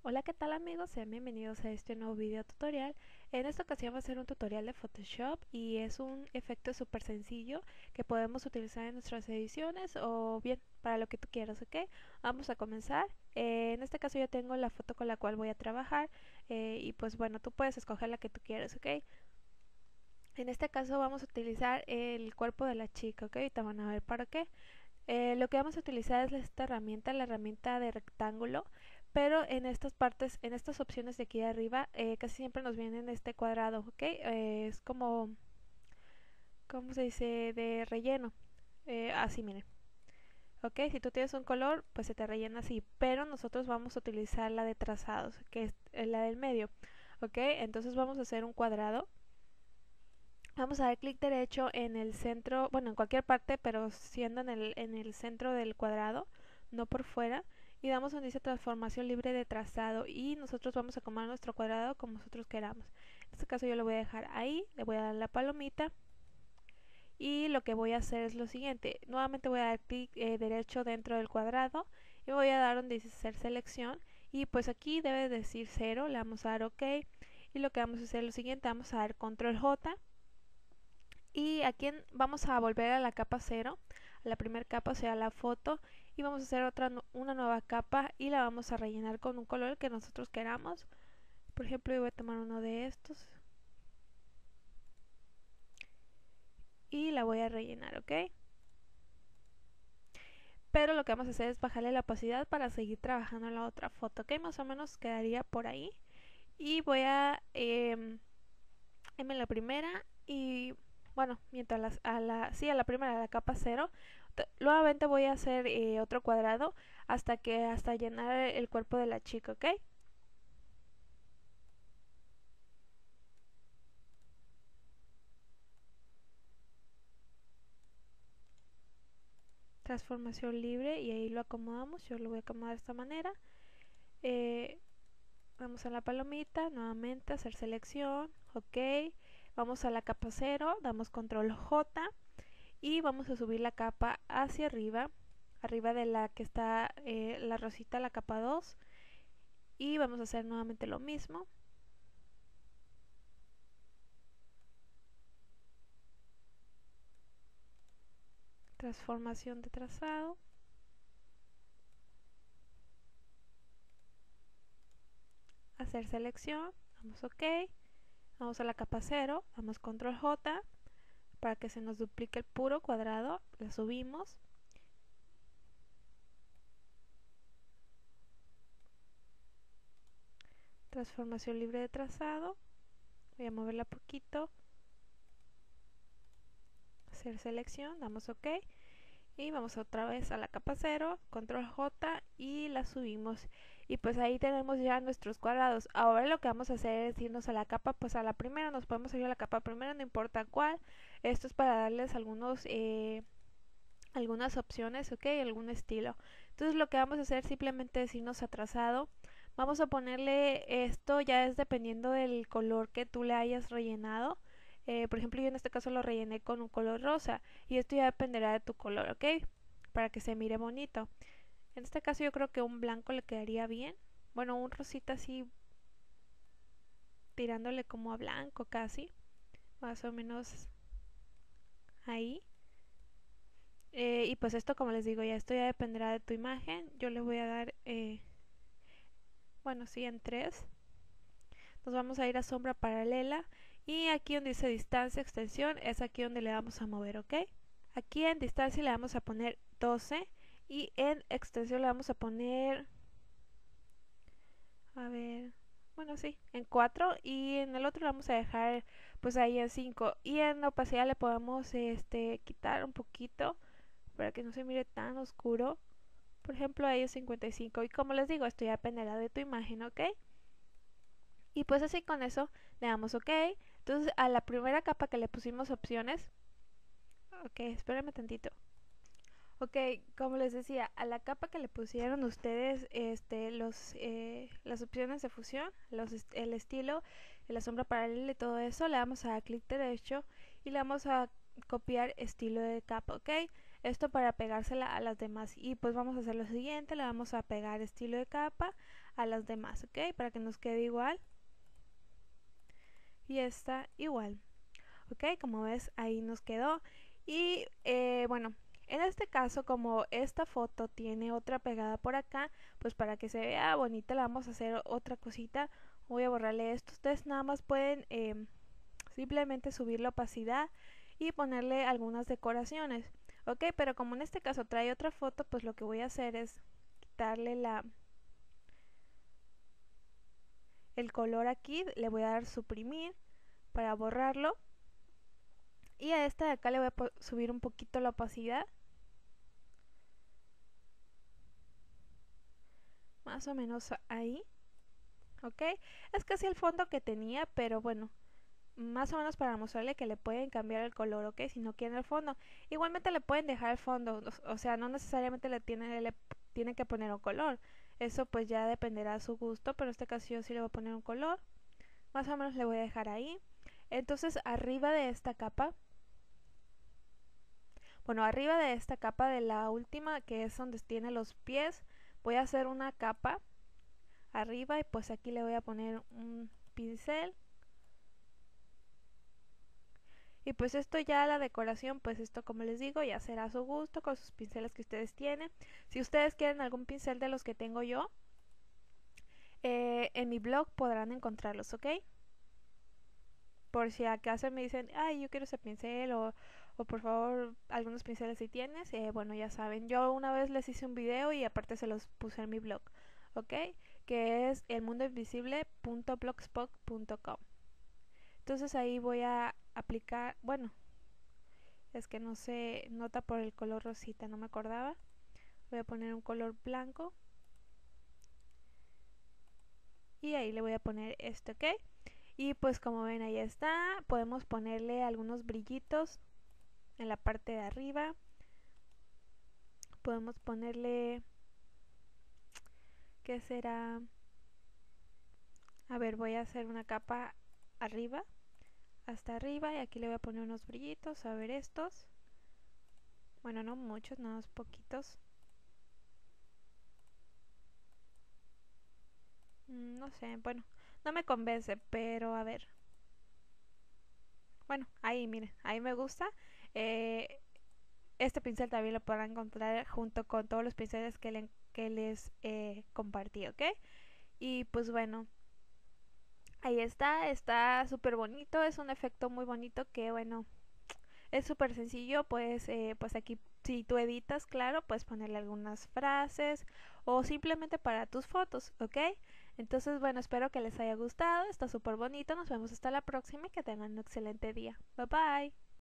Hola, ¿qué tal amigos? Sean bienvenidos a este nuevo video tutorial. En esta ocasión va a ser un tutorial de Photoshop y es un efecto súper sencillo que podemos utilizar en nuestras ediciones o bien para lo que tú quieras, ¿ok? Vamos a comenzar. En este caso yo tengo la foto con la cual voy a trabajar y pues bueno, tú puedes escoger la que tú quieras, ¿ok? En este caso vamos a utilizar el cuerpo de la chica, ¿ok? Ahorita van a ver para qué. Lo que vamos a utilizar es esta herramienta, la herramienta de rectángulo, pero en estas partes, en estas opciones de aquí arriba, casi siempre nos vienen este cuadrado, ¿ok? Es como, ¿cómo se dice? De relleno, así miren. Ok, si tú tienes un color, pues se te rellena así, pero nosotros vamos a utilizar la de trazados, que es la del medio, ok, entonces vamos a hacer un cuadrado. Vamos a dar clic derecho en el centro, bueno, en cualquier parte, pero siendo en el centro del cuadrado, no por fuera. Y damos donde dice transformación libre de trazado y nosotros vamos a acomodar nuestro cuadrado como nosotros queramos. En este caso yo lo voy a dejar ahí, le voy a dar la palomita y lo que voy a hacer es lo siguiente. Nuevamente voy a dar clic derecho dentro del cuadrado y voy a dar donde dice hacer selección y pues aquí debe decir 0, le vamos a dar OK y lo que vamos a hacer es lo siguiente, vamos a dar control J y aquí vamos a volver a la capa 0, a la primera capa, o sea la foto, y vamos a hacer una nueva capa y la vamos a rellenar con un color que nosotros queramos. Por ejemplo, yo voy a tomar uno de estos y la voy a rellenar, ¿ok? Pero lo que vamos a hacer es bajarle la opacidad para seguir trabajando en la otra foto, ¿ok? Más o menos quedaría por ahí. Y voy a irme la primera y bueno, mientras a la primera, a la capa 0, nuevamente voy a hacer otro cuadrado hasta llenar el cuerpo de la chica, ¿ok? Transformación libre y ahí lo acomodamos, yo lo voy a acomodar de esta manera. Vamos a la palomita, nuevamente hacer selección, ok, vamos a la capa 0, damos control J y vamos a subir la capa hacia arriba, arriba de la que está la rosita, la capa 2, y vamos a hacer nuevamente lo mismo. Transformación de trazado. Hacer selección, damos OK, vamos a la capa 0, damos control J para que se nos duplique el puro cuadrado, la subimos. Transformación libre de trazado, voy a moverla poquito, hacer selección, damos OK y vamos otra vez a la capa 0, control J y la subimos y pues ahí tenemos ya nuestros cuadrados. Ahora lo que vamos a hacer es irnos a la capa, pues a la primera, nos podemos ir a la capa primera, no importa cuál. Esto es para darles algunas opciones, ok, algún estilo. Entonces lo que vamos a hacer simplemente es irnos a trazado. Vamos a ponerle esto, ya es dependiendo del color que tú le hayas rellenado. Por ejemplo, yo en este caso lo rellené con un color rosa y esto ya dependerá de tu color, ok, para que se mire bonito. En este caso yo creo que un blanco le quedaría bien. Bueno, un rosita así tirándole como a blanco casi, más o menos ahí. Y pues esto, como les digo, ya esto ya dependerá de tu imagen. Yo le voy a dar, bueno, sí, en 3. Nos vamos a ir a sombra paralela y aquí donde dice distancia, extensión, es aquí donde le vamos a mover, ¿ok? Aquí en distancia le vamos a poner 12 y en extensión le vamos a poner, a ver, bueno, sí, en 4 y en el otro le vamos a dejar pues ahí en 5 y en opacidad le podemos quitar un poquito para que no se mire tan oscuro. Por ejemplo, ahí es 55 y como les digo, esto ya dependerá de tu imagen, ¿ok? Y pues así con eso le damos OK. Entonces a la primera capa que le pusimos opciones, ok, espérenme tantito. Ok, como les decía, a la capa que le pusieron ustedes las opciones de fusión, el estilo, la sombra paralela y todo eso, le vamos a dar clic derecho y le vamos a copiar estilo de capa, ok. Esto para pegársela a las demás y pues vamos a hacer lo siguiente, le vamos a pegar estilo de capa a las demás, ¿ok? Para que nos quede igual. Y esta igual, ¿ok? Como ves, ahí nos quedó. Y bueno, en este caso, como esta foto tiene otra pegada por acá, pues para que se vea bonita le vamos a hacer otra cosita. Voy a borrarle esto. Ustedes nada más pueden simplemente subir la opacidad y ponerle algunas decoraciones, ok, pero como en este caso trae otra foto, pues lo que voy a hacer es quitarle el color aquí, le voy a dar suprimir para borrarlo, y a esta de acá le voy a subir un poquito la opacidad, más o menos ahí, ok, es casi el fondo que tenía, pero bueno, más o menos para mostrarle que le pueden cambiar el color, ok, si no quieren el fondo. Igualmente le pueden dejar el fondo, o sea, no necesariamente le tienen que poner un color. Eso pues ya dependerá de su gusto, pero en este caso yo sí le voy a poner un color. Más o menos le voy a dejar ahí. Entonces arriba de esta capa, bueno, arriba de esta capa de la última, que es donde tiene los pies, voy a hacer una capa arriba y pues aquí le voy a poner un pincel. Y pues esto ya la decoración, pues esto como les digo ya será a su gusto con sus pinceles que ustedes tienen. Si ustedes quieren algún pincel de los que tengo yo, en mi blog podrán encontrarlos, ¿ok? Por si acaso me dicen, ay, yo quiero ese pincel o por favor algunos pinceles si tienes, bueno ya saben, yo una vez les hice un video y aparte se los puse en mi blog, ¿ok? Que es elmundoinvisible.blogspot.com. Entonces ahí voy a aplicar, bueno, es que no se nota por el color rosita, no me acordaba. Voy a poner un color blanco y ahí le voy a poner este, ok. Y pues como ven ahí está, podemos ponerle algunos brillitos en la parte de arriba. Podemos ponerle, ¿qué será? A ver, voy a hacer una capa arriba, hasta arriba, y aquí le voy a poner unos brillitos, a ver estos. Bueno, no muchos, nada más poquitos. No sé, bueno, no me convence, pero a ver. Bueno, ahí miren, ahí me gusta. Este pincel también lo podrán encontrar junto con todos los pinceles que les compartí, ¿ok? Y pues bueno, ahí está súper bonito, es un efecto muy bonito que bueno, es súper sencillo, pues aquí si tú editas, claro, puedes ponerle algunas frases o simplemente para tus fotos, ¿ok? Entonces, bueno, espero que les haya gustado, está súper bonito, nos vemos hasta la próxima y que tengan un excelente día. Bye bye.